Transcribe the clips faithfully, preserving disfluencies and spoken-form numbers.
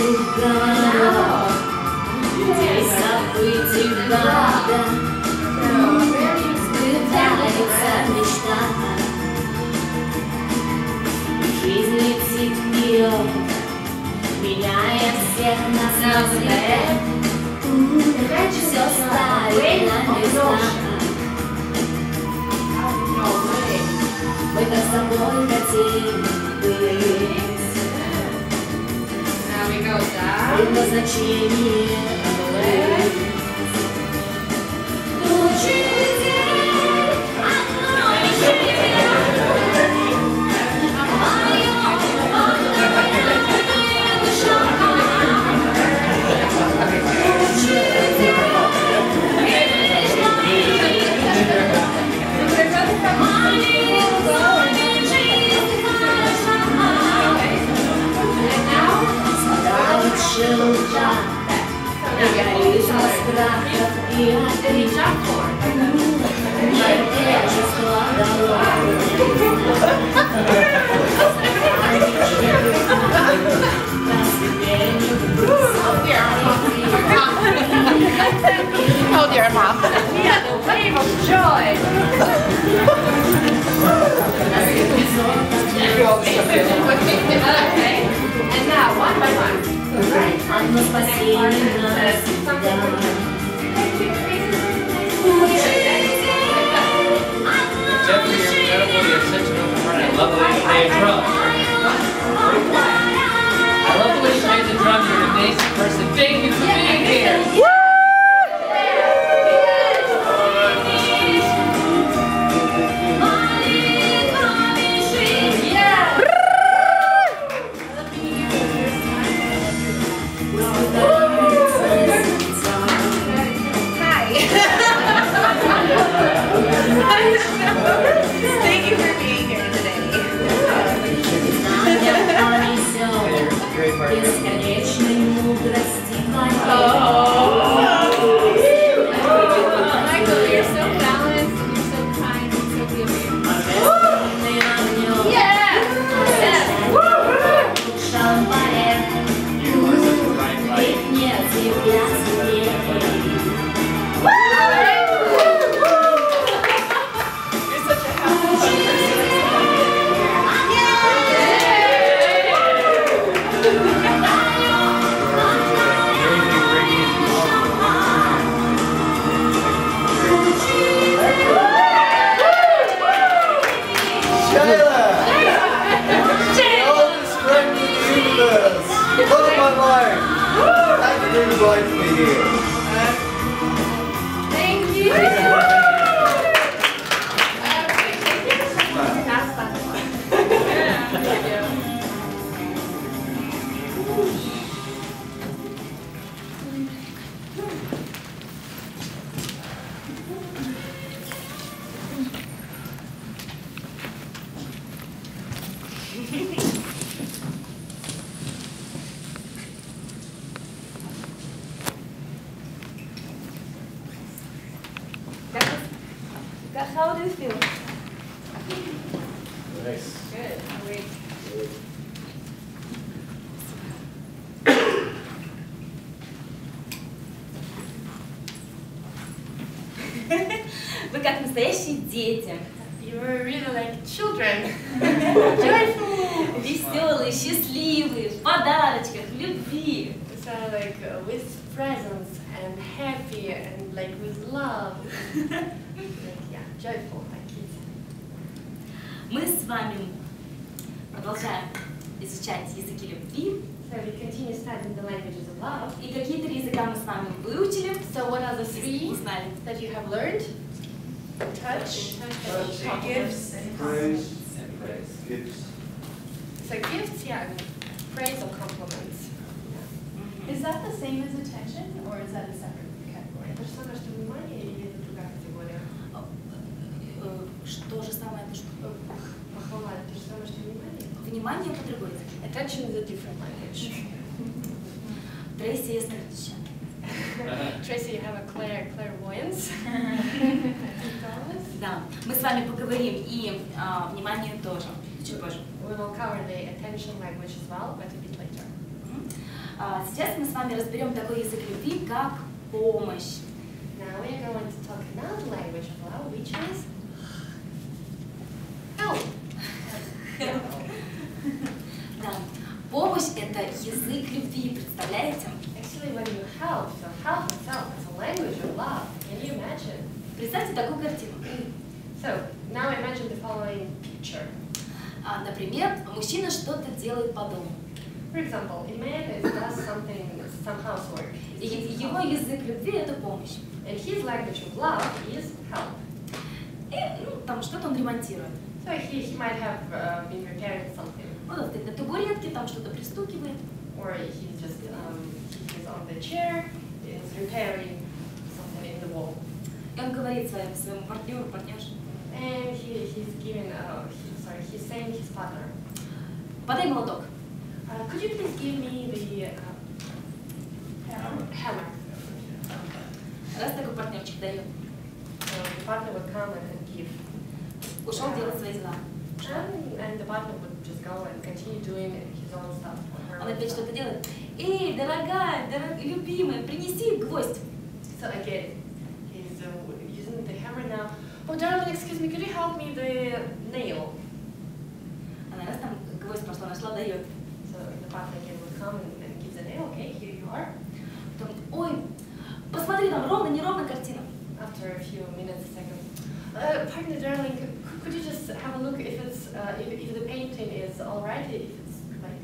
город, где событий банда, сбывается мечта. Жизнь летит вперед, меняя всех нас на взгляд. Все ставит на места. Мы так с тобой хотим быть. Предназначение лучший день одной жизни. Эгоизм, страхов и обид. Невежество Oh dear, Mom. Yeah, the wave of joy. Okay. And now, one by one. Right. Одно спасение навсегда. Jeffrey, you're incredible. You're such an open heart. I love the way you play a drum. I love the way you play the drum. You're an amazing person. Thank you for being here. Thank you for being here today. Бесконечной мудрости Michael, you're so balanced and you're so kind and so giving. Yeah! Ведь нет тебя теперь. Glad to be here. Thank you. How do you feel? Nice. Good. Great. Вы как настоящие дети. You were really like children. Joyful. Веселые, счастливые, в подарочках, в любви. So like uh, with presents and happy and like with love. Like, yeah, joyful like kids. Мы с вами продолжаем изучать языки любви. So we continue studying the languages of love. И какие три языка мы с вами выучили? So what are the three Узнали. that you have learned? Touch, Touch, gifts, Praise, gifts. So gifts, yeah, praise or compliments. Is that the same as attention, or is that a separate category? Это же самое, что внимание или это другая категория? Что же самое, это что? Похвала, это же самое, что внимание? Внимание по другой язык. Attention is a different language. Трейси ясно видящая. Tracy, you have a clair, clairvoyance. Да, мы с вами поговорим и а, внимание тоже, чуть позже. We will cover the attention language as well, but a bit later. Мгм. А, Сейчас мы с вами разберем такой язык любви, как помощь. Now we are going to talk another language of love, which is help. Да. Помощь – это язык любви, представляете? Actually, when you help, so help itself is a language of love. Can you imagine? Представьте такую картину. So now imagine the following picture. А, Например, мужчина что-то делает по дому. For example, a man is, does something, some housework. И его язык любви – это помощь. And his language of love is help. И ну, там что-то он ремонтирует. So he, he might have uh, been repairing something, Он стоит на табуретке, там что-то пристукивает. or he's just um, he's on the chair, is repairing something in the wall, И он говорит своему, своему партнеру, партнерше: and he, he's giving uh, he, sorry he's saying his partner, подай молоток. uh, could you please give me the uh, hammer? Раз такой партнерчик дает, So the partner would come and give, ушел делать свои дела. and, and the partner would just go and continue doing his own stuff. or her Он own опять stuff. что-то делает. Эй, дорогая, дорог... любимая, принеси гвоздь. So again, he's uh, using the hammer now. Oh, darling, excuse me, could you help me the nail? Она раз там гвоздь пошла, нашла, дает. So the partner again would come and, and give the nail. Okay, here you are. Потом, ой, посмотри, там ровно, неровно картина. After a few minutes, seconds. Uh, partner, darling, could, could you just have a look if it's uh, if, if the painting is all right? If it's like,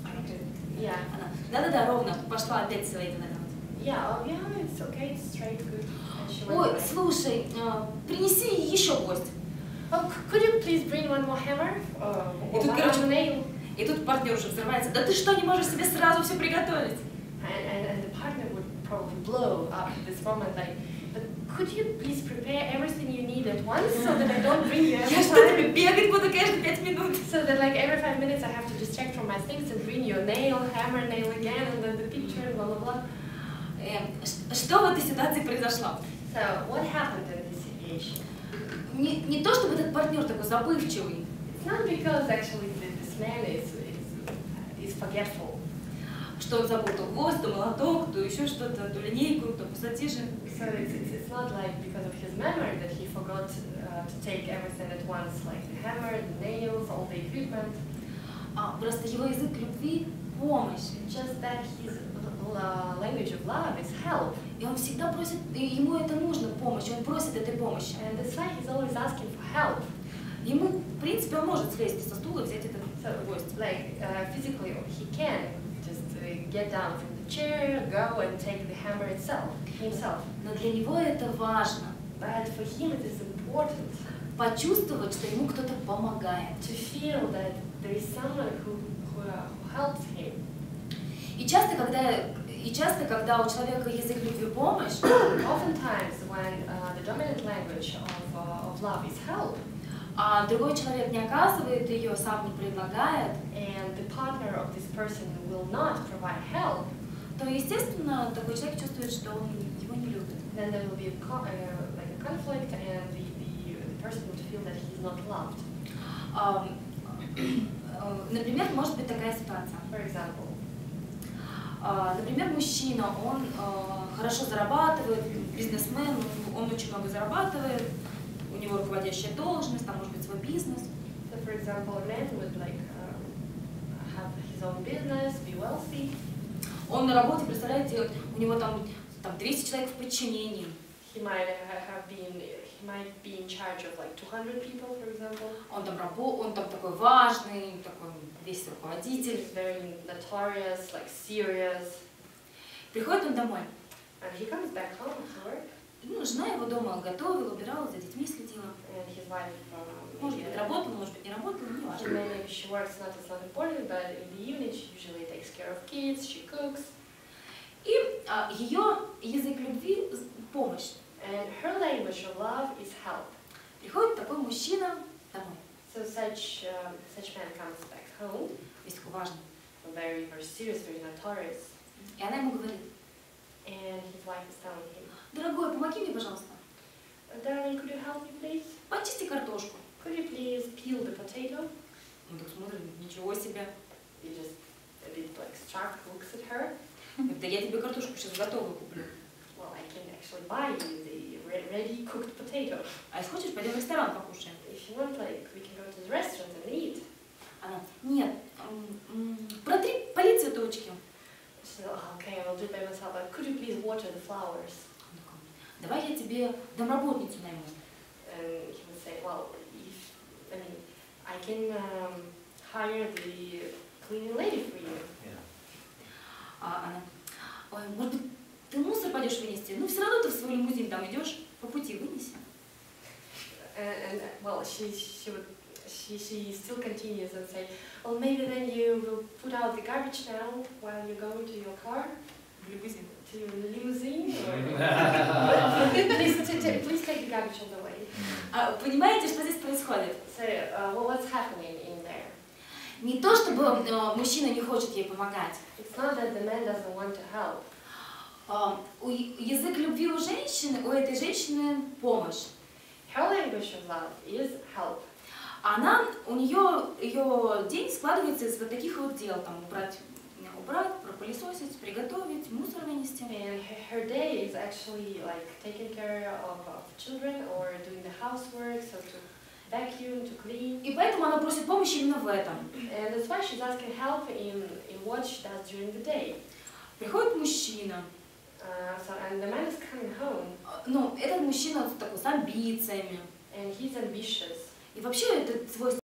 yeah, Она, да-да-да, ровно, пошла опять свои дела делать. yeah, oh yeah, it's okay, it's straight, good. And she went Ой, away. слушай, э, принеси еще гвоздь. Oh, c- could you please bring one more hammer? Uh, or И тут, one короче, other nail? И тут партнер уже взрывается. Да ты что, не можешь себе сразу все приготовить? And, and, and the partner would probably blow up at this moment, like, but could you please prepare everything you need at once so that I don't bring you every Я что, time? тебе бегать буду каждые пять минут? So that like every five minutes I have to just check from my things and bring you a nail, hammer, nail again, and then the picture, blah blah blah. Э, ш- что в этой ситуации произошло? So what happened in this situation? Не, не то, чтобы этот партнер такой забывчивый, It's not because actually th- this man is is, is forgetful. что он забыл то гвоздь, то молоток, то еще что-то, то линейку, то пассатижи. So it's, it's, it's not like because of his memory that he forgot uh, to take everything at once, like the hammer, the nails, all the equipment. А, просто его язык любви – помощь. It's just that his uh, language of love is help. И он всегда просит, и ему это нужно, помощь, он просит этой помощи. And that's why he's always asking for help. Ему, в принципе, он может слезть со стула и взять этот So, гвоздь. like, uh, physically, he can just uh, get down from the chair, go and take the hammer itself, himself. Но для него это важно. But for him, it is important Почувствовать, что ему кто-то помогает. to feel that there is someone who, who, uh, who helps him. И часто, когда, и часто, когда у человека язык любви помощь, Oftentimes, when uh, the dominant language of, uh, of love is help, а другой человек не оказывает ее, сам не предлагает, and the partner of this person will not provide help, то, естественно, такой человек чувствует, что он его не любит. then there will be a co- uh, like a conflict, and the, the, the person would feel that he's not loved. А, э, Например, может быть такая ситуация. For example, А, Например, мужчина, он э, хорошо зарабатывает, бизнесмен, он очень много зарабатывает, у него руководящая должность, там может быть свой бизнес. so for example, a man would like um, have his own business, be wealthy. Он на работе, представляете, у него там, там двести человек в подчинении. He might ha- have been, he might be in charge of like two hundred people, for example. Он там, рабо- он там такой важный, такой весь руководитель. He's very notorious, like serious. Приходит он домой. And he comes back home to work, Ну, жена его дома готовила, убирала, за детьми следила. and his wife, um, Может maybe, быть, uh, работала, может быть, не работала, не важно. maybe she works not, it's not important, but in the evening she usually takes care of kids, she cooks. И а, ее язык любви – помощь. And her language of love is help. Приходит такой мужчина домой. So such um, such man comes back home, Есть такой важный. very very serious, very notorious, И она ему говорит: and his wife is telling him, дорогой, помоги мне, пожалуйста. "Darling, could you help me, please? Почисти картошку. Could you please peel the potato?" Он так смотрит, ничего себе. He just a bit like shocked looks at her. Да я тебе картошку сейчас готовую куплю. Well, I can actually buy you the re- ready cooked potato. А если хочешь, пойдем в ресторан покушаем. If you want, like, we can go to the restaurant and eat. Она, нет, м, м, протри, полей цветочки. So, okay, I'll do it by myself, but could you please water the flowers? Он такой, давай я тебе домработницу найму. And he would say, well, if, I mean, I can um, hire the cleaning lady for you. Yeah. А она, ой, может быть, ты мусор пойдешь вынести? Ну, все равно ты в свой лимузин там идешь, по пути вынеси. And, and well, she she would she she still continues and say, well, maybe then you will put out the garbage now while you're going to your car, В лимузин. to your limousine. Or please, t- t- please take the garbage on the way. А, понимаете, что здесь происходит? So, uh, well, what's happening in there? Не то, чтобы э, мужчина не хочет ей помогать. It's not that the man doesn't want to help. А, у, язык любви у женщины, у этой женщины помощь. Her language of love is help. Она, у нее, ее день складывается из вот таких вот дел, там, убрать, убрать, пропылесосить, приготовить, мусор вынести. And her, her day is actually like taking care of, of children or doing the housework, so to vacuum, to clean. И поэтому она просит помощи именно в этом. And that's why she's asking help in, in what she does during the day. Приходит мужчина, Uh, so, and the man is coming home, ну, этот мужчина такой с амбициями. and he's ambitious. И вообще этот свой